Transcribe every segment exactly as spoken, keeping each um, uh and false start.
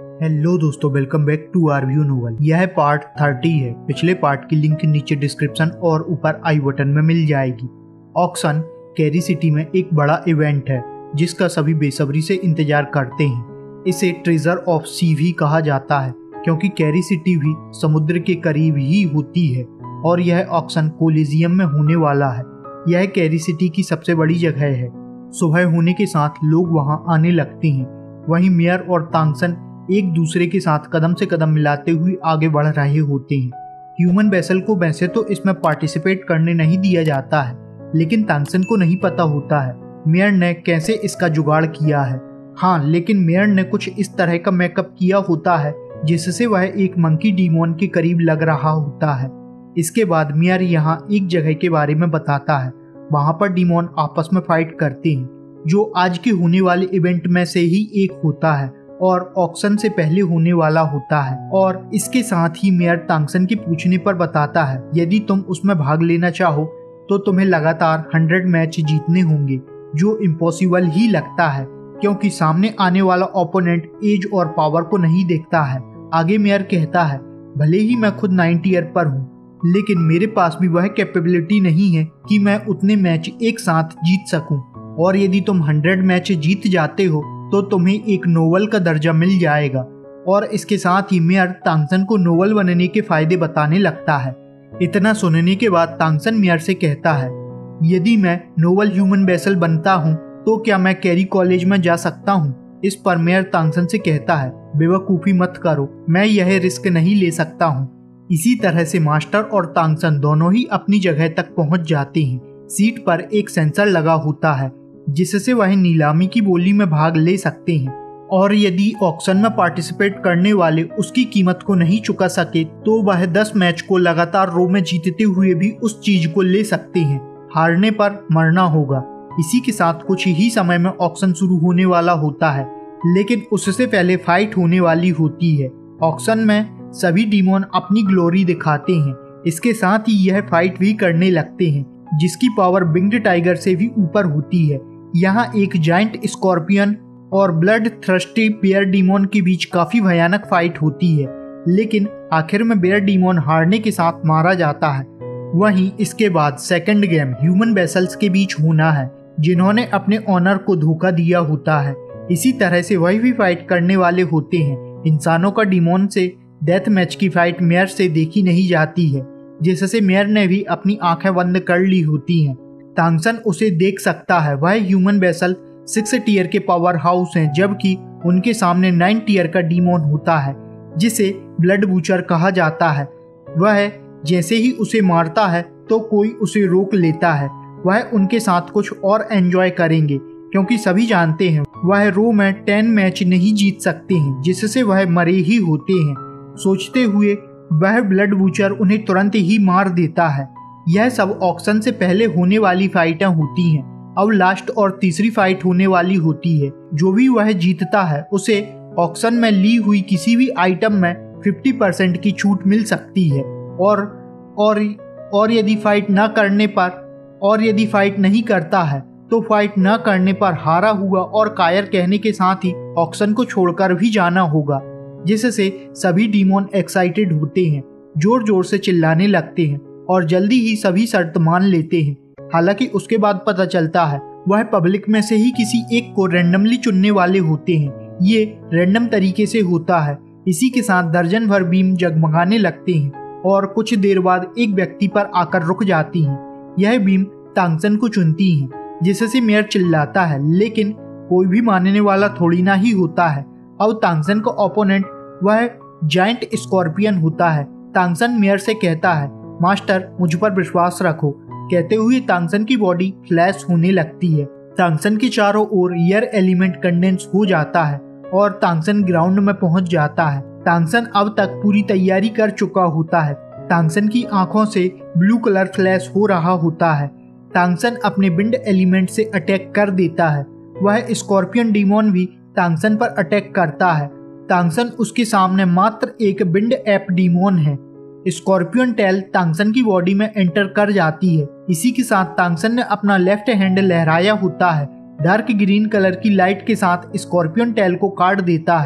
Hello दोस्तों, welcome back to R view novel. यह part thirty है। पिछले पार्ट की लिंक नीचे डिस्क्रिप्शन और ऊपर आई बटन में मिल जाएगी। ऑक्शन कैरी सिटी में एक बड़ा इवेंट है जिसका सभी बेसब्री से इंतजार करते हैं। इसे ट्रेजर ऑफ सी भी कहा जाता है क्योंकि कैरी सिटी भी समुद्र के करीब ही होती है और यह ऑक्शन कोलिजियम में होने वाला है। यह कैरी सिटी की सबसे बड़ी जगह है। सुबह होने के साथ लोग वहां आने लगते हैं। वहीं मेयर और तांगसन एक दूसरे के साथ कदम से कदम मिलाते हुए आगे बढ़ रहे होते हैं। ह्यूमन वेसल को वैसे तो इसमें पार्टिसिपेट करने नहीं दिया जाता है, लेकिन तांगसन को नहीं पता होता है मेयर ने कैसे इसका जुगाड़ किया है। हाँ, लेकिन मेयर ने कुछ इस तरह का मेकअप किया होता है जिससे वह एक मंकी डीमोन के करीब लग रहा होता है। इसके बाद मेयर यहाँ एक जगह के बारे में बताता है। वहाँ पर डीमोन आपस में फाइट करते हैं जो आज के होने वाले इवेंट में से ही एक होता है और ऑक्शन से पहले होने वाला होता है। और इसके साथ ही मेयर तांगसन के पूछने पर बताता है यदि तुम उसमें भाग लेना चाहो तो तुम्हें लगातार हंड्रेड मैच जीतने होंगे, जो इम्पॉसिबल ही लगता है क्योंकि सामने आने वाला ओपोनेंट एज और पावर को नहीं देखता है। आगे मेयर कहता है भले ही मैं खुद नाइन्टी ईयर पर हूँ, लेकिन मेरे पास भी वह कैपेबिलिटी नहीं है कि मैं उतने मैच एक साथ जीत सकूं। और यदि तुम हंड्रेड मैच जीत जाते हो तो तुम्हें एक नोवेल का दर्जा मिल जाएगा। और इसके साथ ही मेयर तांगसन को नोवेल बनने के फायदे बताने लगता है। इतना सुनने के बाद तांगसन मेयर से कहता है यदि मैं नोवेल ह्यूमन वेसल बनता हूँ तो क्या मैं कैरी कॉलेज में जा सकता हूँ। इस पर मेयर तांगसन से कहता है बेवकूफ़ी मत करो, मैं यह रिस्क नहीं ले सकता हूँ। इसी तरह से मास्टर और तांगसन दोनों ही अपनी जगह तक पहुंच जाते हैं। सीट पर एक सेंसर लगा होता है जिससे वह नीलामी की बोली में भाग ले सकते हैं और यदि ऑक्शन में पार्टिसिपेट करने वाले उसकी कीमत को नहीं चुका सके तो वह दस मैच को लगातार रो में जीतते हुए भी उस चीज को ले सकते हैं। हारने पर मरना होगा। इसी के साथ कुछ ही समय में ऑक्शन शुरू होने वाला होता है, लेकिन उससे पहले फाइट होने वाली होती है। ऑक्शन में सभी डीमोन अपनी ग्लोरी दिखाते हैं। इसके साथ ही यह फाइट भी करने लगते हैं जिसकी पावर विंग्ड टाइगर से भी ऊपर होती है। यहाँ एक जाइंट स्कॉर्पियन और ब्लड थ्रस्टी बेयर डीमोन के बीच काफी भयानक फाइट होती है, लेकिन आखिर में बेयर डीमोन हारने के साथ मारा जाता है। वहीं इसके बाद सेकंड गेम ह्यूमन वेसल्स के बीच होना है जिन्होंने अपने ऑनर को धोखा दिया होता है। इसी तरह से वही भी फाइट करने वाले होते हैं। इंसानों का डीमोन से डेथ मैच की फाइट मेयर से देखी नहीं जाती है, जिससे मेयर ने भी अपनी आंखें बंद कर ली होती हैं। तांगसन उसे देख सकता है। वह ह्यूमन वेसल सिक्स टीयर के पावर हाउस हैं, जबकि उनके सामने नाइन टीयर का डीमोन होता है जिसे ब्लड बूचर कहा जाता है। वह जैसे ही उसे मारता है तो कोई उसे रोक लेता है। वह उनके साथ कुछ और एंजॉय करेंगे क्योंकि सभी जानते हैं वह रो में टेन मैच नहीं जीत सकते हैं, जिससे वह मरे ही होते हैं। सोचते हुए वह ब्लड बूचर उन्हें तुरंत ही मार देता है। यह सब ऑक्शन से पहले होने वाली फाइटें होती हैं। अब लास्ट और तीसरी फाइट होने वाली होती है। जो भी वह जीतता है उसे ऑक्शन में ली हुई किसी भी आइटम में फिफ्टी परसेंट की छूट मिल सकती है। और और और यदि फाइट न करने पर और यदि फाइट नहीं करता है तो फाइट न करने पर हारा हुआ और कायर कहने के साथ ही ऑक्शन को छोड़कर भी जाना होगा, जिससे सभी डीमोन एक्साइटेड होते हैं, जोर जोर से चिल्लाने लगते हैं और जल्दी ही सभी शर्त मान लेते हैं। हालांकि उसके बाद पता चलता है वह पब्लिक में से ही किसी एक को रैंडमली चुनने वाले होते हैं। ये रैंडम तरीके से होता है। इसी के साथ दर्जन भर बीम जगमगाने लगते हैं और कुछ देर बाद एक व्यक्ति पर आकर रुक जाती हैं। यह बीम तांगसन को चुनती हैं, जिससे मेयर चिल्लाता है, लेकिन कोई भी मानने वाला थोड़ी ना ही होता है। अब तांगसन का ओपोनेंट वह जाइंट स्कॉर्पियन होता है। तांगसन मेयर से कहता है मास्टर, मुझ पर विश्वास रखो। कहते हुए तांगसन की बॉडी फ्लैश होने लगती है। तांगसन के चारों ओर एयर एलिमेंट कंडेंस हो जाता है और तांगसन ग्राउंड में पहुंच जाता है। तांगसन अब तक पूरी तैयारी कर चुका होता है। तांगसन की आंखों से ब्लू कलर फ्लैश हो रहा होता है। तांगसन अपने विंड एलिमेंट से अटैक कर देता है। वह स्कॉर्पियन डीमोन भी तांगसन पर अटैक करता है। तांगसन उसके सामने मात्र एक विंड एप डीमोन है। स्कॉर्पियन टेल तांगसन की बॉडी में एंटर कर जाती है। इसी के साथ तांगसन ने अपना लेफ्ट हैंड लहराया होता है। डार्क ग्रीन कलर की लाइट के साथ स्कॉर्पियन टेल को काट देता है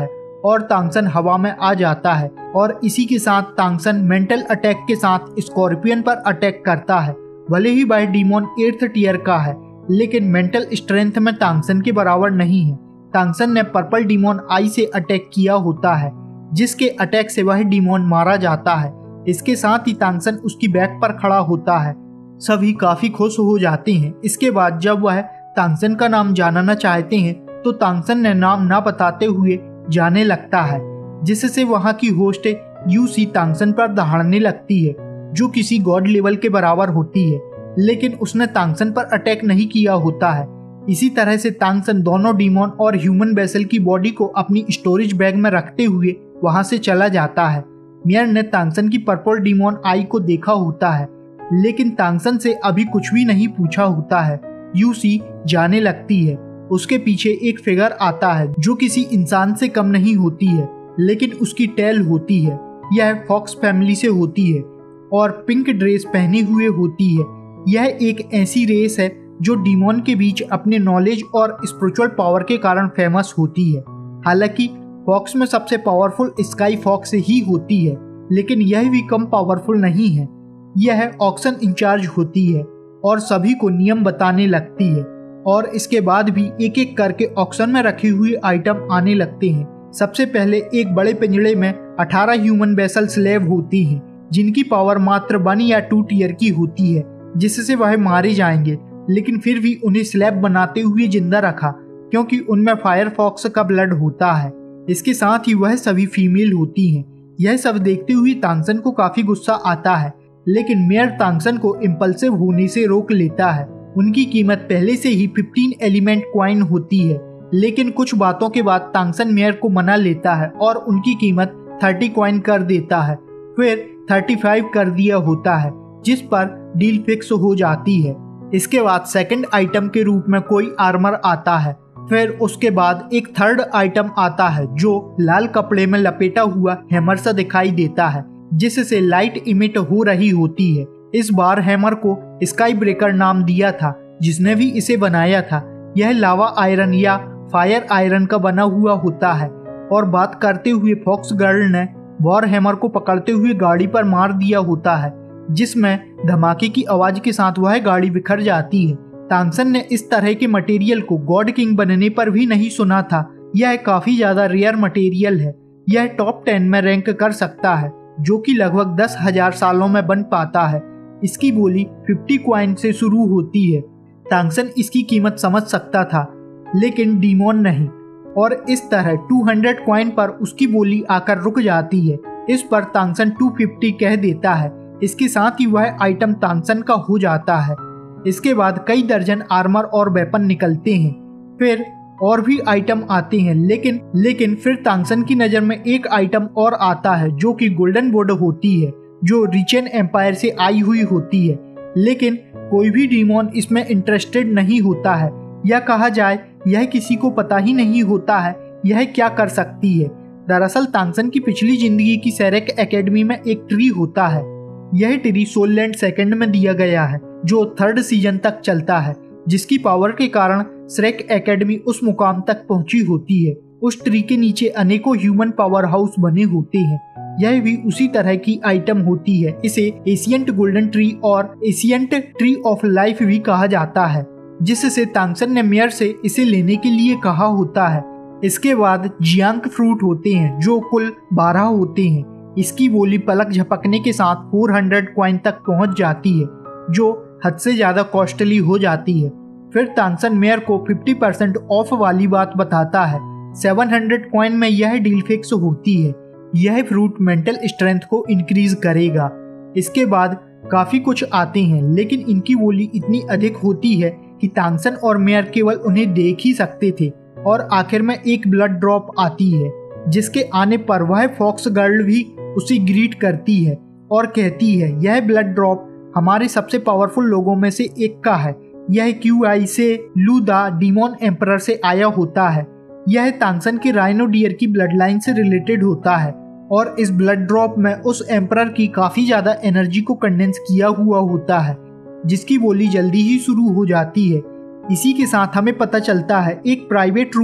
और तांगसन हवा में आ जाता है और इसी के साथ तांगसन मेंटल अटैक के साथ स्कॉर्पियन पर अटैक करता है। भले ही वह डीमोन एट्थ टीयर का है, लेकिन मेंटल स्ट्रेंथ में तांगसन के बराबर नहीं है। तांगसन ने पर्पल डीमोन आई से अटैक किया होता है, जिसके अटैक से वह डीमोन मारा जाता है। इसके साथ ही तांगसन उसकी बैक पर खड़ा होता है। सभी काफी खुश हो जाते हैं। इसके बाद जब वह तांगसन का नाम जानना चाहते हैं तो तांगसन ने नाम ना बताते हुए जाने लगता है, जिससे वहां की होस्ट यूसी तांगसन पर दहाड़ने लगती है, जो किसी गॉड लेवल के बराबर होती है, लेकिन उसने तांगसन पर अटैक नहीं किया होता है। इसी तरह से तांगसन दोनों डीमोन और ह्यूमन वेसल की बॉडी को अपनी स्टोरेज बैग में रखते हुए वहां से चला जाता है। मियर ने तांगसन की पर्पल डीमोन आई को देखा होता है, लेकिन तांगसन से अभी कुछ भी नहीं पूछा होता है। यूसी जाने लगती है। उसके पीछे एक फिगर आता है जो किसी इंसान से कम नहीं होती है, लेकिन उसकी टेल होती है। यह फॉक्स फैमिली से होती है और पिंक ड्रेस पहने हुए होती है। यह एक ऐसी रेस है जो डीमोन के बीच अपने नॉलेज और स्पिरिचुअल पावर के कारण फेमस होती है। हालांकि फॉक्स में सबसे पावरफुल स्काई फॉक्स ही होती है, लेकिन यह भी कम पावरफुल नहीं है। यह ऑक्शन इंचार्ज होती है और सभी को नियम बताने लगती है, और इसके बाद भी एक एक करके ऑक्शन में रखे हुए आइटम आने लगते हैं। सबसे पहले एक बड़े पिंजड़े में अठारह ह्यूमन वेसल स्लेव होती हैं, जिनकी पावर मात्र वन या टू टीयर की होती है, जिससे वह मारे जाएंगे, लेकिन फिर भी उन्हें स्लैब बनाते हुए जिंदा रखा, क्योंकि उनमें फायर फॉक्स का ब्लड होता है। इसके साथ ही वह सभी फीमेल होती हैं। यह सब देखते हुए तांगसन को काफी गुस्सा आता है, लेकिन मेयर तांगसन को इम्पल्सिव होने से रोक लेता है। उनकी कीमत पहले से ही पंद्रह एलिमेंट क्वाइन होती है, लेकिन कुछ बातों के बाद तांगसन मेयर को मना लेता है और उनकी कीमत तीस क्वाइन कर देता है। फिर पैंतीस कर दिया होता है, जिस पर डील फिक्स हो जाती है। इसके बाद सेकंड आइटम के रूप में कोई आर्मर आता है। फिर उसके बाद एक थर्ड आइटम आता है जो लाल कपड़े में लपेटा हुआ हैमर सा दिखाई देता है, जिससे लाइट इमिट हो रही होती है। इस बार हैमर को स्काई ब्रेकर नाम दिया था, जिसने भी इसे बनाया था। यह लावा आयरन या फायर आयरन का बना हुआ होता है। और बात करते हुए फॉक्स गर्ल ने वॉर हैमर को पकड़ते हुए गाड़ी पर मार दिया होता है, जिसमें धमाके की आवाज के साथ वह गाड़ी बिखर जाती है। तांगसन ने इस तरह के मटेरियल को गॉड किंग बनने पर भी नहीं सुना था। यह काफी ज्यादा रेयर मटेरियल है। यह टॉप टेन में रैंक कर सकता है, जो कि लगभग दस हजार सालों में बन पाता है। इसकी बोली पचास क्वाइन से शुरू होती है। तांगसन इसकी कीमत समझ सकता था, लेकिन डीमोन नहीं, और इस तरह दो सौ क्वाइन पर उसकी बोली आकर रुक जाती है। इस पर तांगसन दो सौ पचास कह देता है। इसके साथ ही वह आइटम तांगसन का हो जाता है। इसके बाद कई दर्जन आर्मर और वेपन निकलते हैं। फिर और भी आइटम आते हैं, लेकिन लेकिन फिर तांगसन की नजर में एक आइटम और आता है, जो कि गोल्डन बोर्ड होती है, जो रिचेन एम्पायर से आई हुई होती है। लेकिन कोई भी डीमोन इसमें इंटरेस्टेड नहीं होता है, या कहा जाए यह किसी को पता ही नहीं होता है यह क्या कर सकती है। दरअसल तांगसन की पिछली जिंदगी की सेरेक एकेडमी में एक ट्री होता है। यह ट्री सोललैंड सेकंड में दिया गया है, जो थर्ड सीजन तक चलता है, जिसकी पावर के कारण श्रेक एकेडमी उस मुकाम तक पहुंची होती है। उस ट्री के नीचे अनेकों ह्यूमन पावर हाउस बने होते हैं। यह भी उसी तरह की आइटम होती है। इसे एशियंट गोल्डन ट्री और एशियंट ट्री ऑफ लाइफ भी कहा जाता है, जिससे तांगसन ने मेयर से इसे लेने के लिए कहा होता है। इसके बाद जियांग फ्रूट होते हैं, जो कुल बारह होते हैं। इसकी बोली पलक झपकने के साथ चार सौ क्वाइन तक पहुंच जाती है, जो हद से ज्यादा कॉस्टली हो जाती है। फिर तांगसन मेयर को पचास परसेंट ऑफ वाली बात बताता है। सात सौ क्वाइन में यह डील फिक्स होती है। यह फ्रूट मेंटल स्ट्रेंथ को इंक्रीज करेगा। इसके बाद काफी कुछ आते हैं, लेकिन इनकी बोली इतनी अधिक होती है कि तांगसन और मेयर केवल उन्हें देख ही सकते थे। और आखिर में एक ब्लड ड्रॉप आती है, जिसके आने पर वह फॉक्स गर्ल भी उसे ग्रीट करती है और कहती है यह ब्लड ड्रॉप हमारे सबसे पावरफुल लोगों में से एक का है। यह क्यू आई से लू द डीमोन एम्परर से आया होता है। यह तांगसन के राइनो डियर की ब्लड लाइन से रिलेटेड होता है, और इस ब्लड ड्रॉप में उस एम्परर की काफी ज्यादा एनर्जी को कंडेंस किया हुआ होता है, जिसकी बोली जल्दी ही शुरू हो जाती है। इसी के साथ हमें पता चलता है एक प्राइवेट रूम में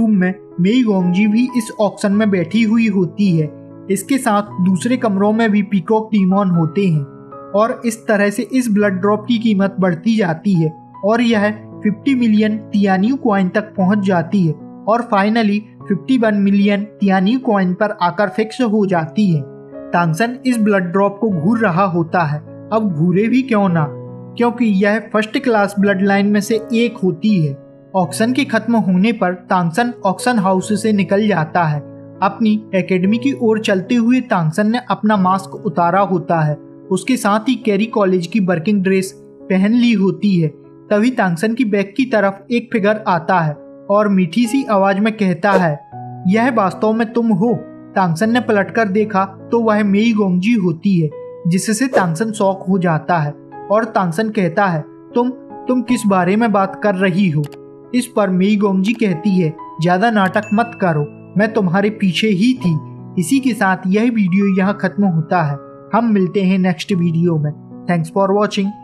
मेई गोंगजी भी इस ऑक्शन में बैठी हुई होती है। इसके साथ दूसरे कमरों में भी पीकॉक डीमॉन होते हैं और इस तरह से इस ब्लड ड्रॉप की कीमत बढ़ती जाती है और यह पचास मिलियन तियान्यू कॉइन तक पहुंच जाती है और फाइनली इक्यावन मिलियन तियान्यू कॉइन पर आकर फिक्स हो जाती है। तांगसन इस ब्लड ड्रॉप को घूर रहा होता है। अब घूरे भी क्यों ना, क्योंकि यह फर्स्ट क्लास ब्लड लाइन में से एक होती है। ऑक्शन के खत्म होने पर तांगसन ऑक्शन हाउस से निकल जाता है। अपनी एकेडमी की ओर चलते हुए तांगसन ने अपना मास्क उतारा होता है। उसके साथ ही कैरी कॉलेज की वर्किंग ड्रेस पहन ली होती है। तभी तांगसन की बैग की तरफ एक फिगर आता है और मीठी सी आवाज में कहता है, यह वास्तव में तुम हो? तांगसन ने पलटकर देखा तो वह मेई गोंगजी होती है, जिससे तांगसन शॉक हो जाता है और तांगसन कहता है, तुम तुम किस बारे में बात कर रही हो? इस पर मेई गोंगजी कहती है, ज्यादा नाटक मत करो, मैं तुम्हारे पीछे ही थी। इसी के साथ यह वीडियो यहाँ खत्म होता है। हम मिलते हैं नेक्स्ट वीडियो में। Thanks for watching.